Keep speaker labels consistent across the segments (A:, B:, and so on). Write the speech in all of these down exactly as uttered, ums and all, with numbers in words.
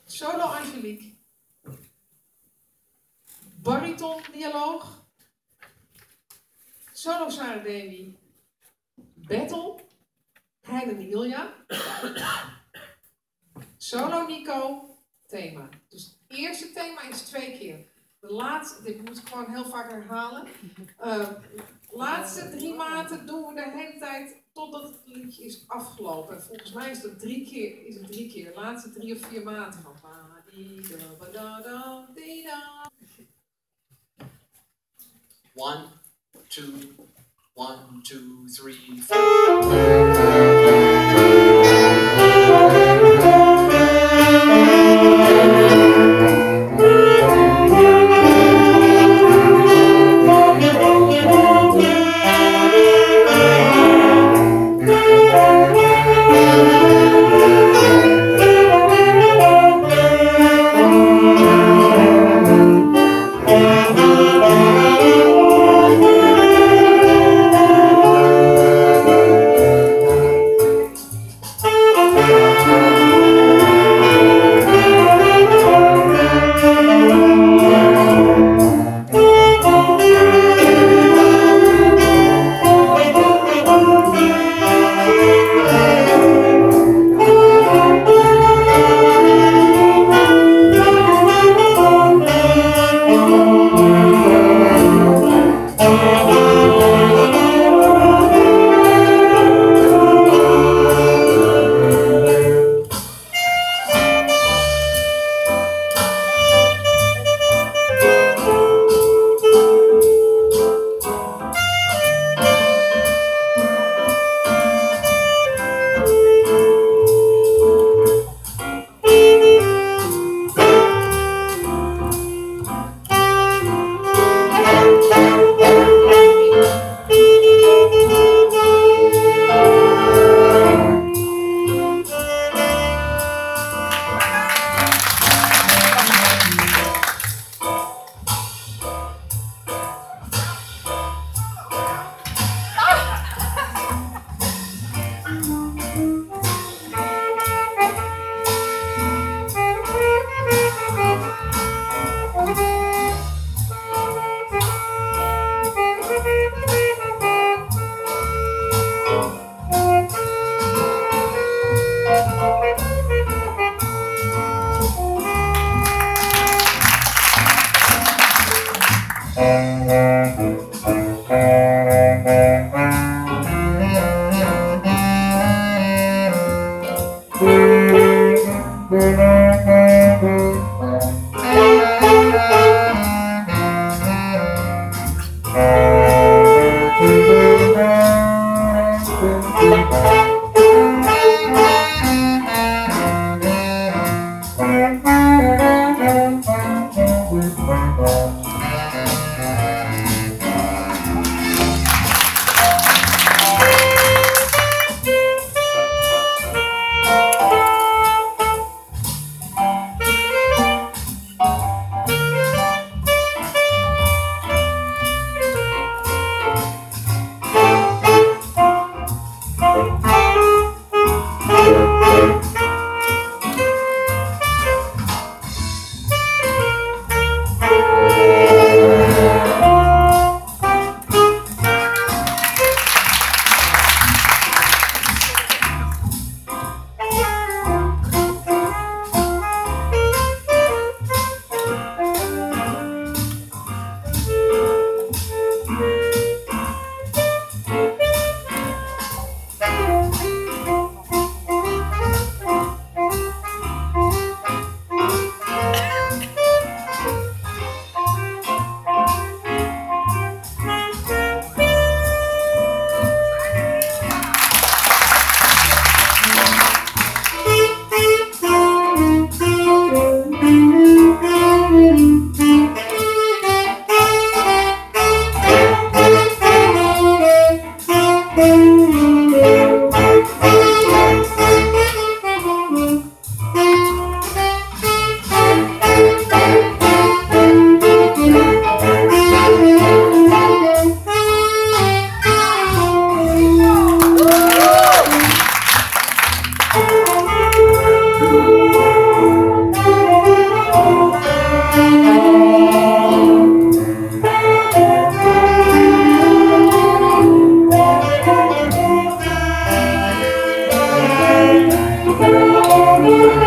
A: Solo Angelique. Bariton dialoog. Solo Sarah Davy. Battle. Hein en Ilja. Solo Nico. Thema. Dus het eerste thema is twee keer. De laatste, dit moet ik gewoon heel vaak herhalen. Uh, laatste drie maten doen we de hele tijd totdat het liedje is afgelopen. En volgens mij is dat drie keer, is het drie keer. De laatste drie of vier maten van.
B: One, two, one, two, three, four.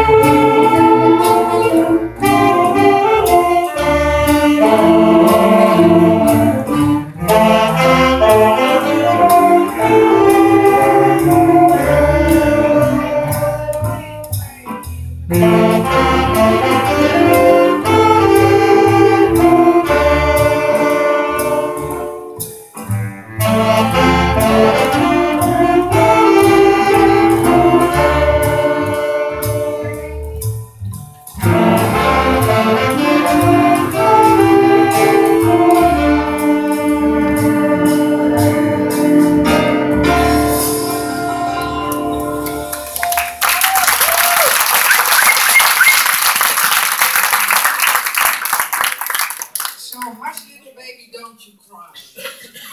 A: So hush little baby, don't you cry.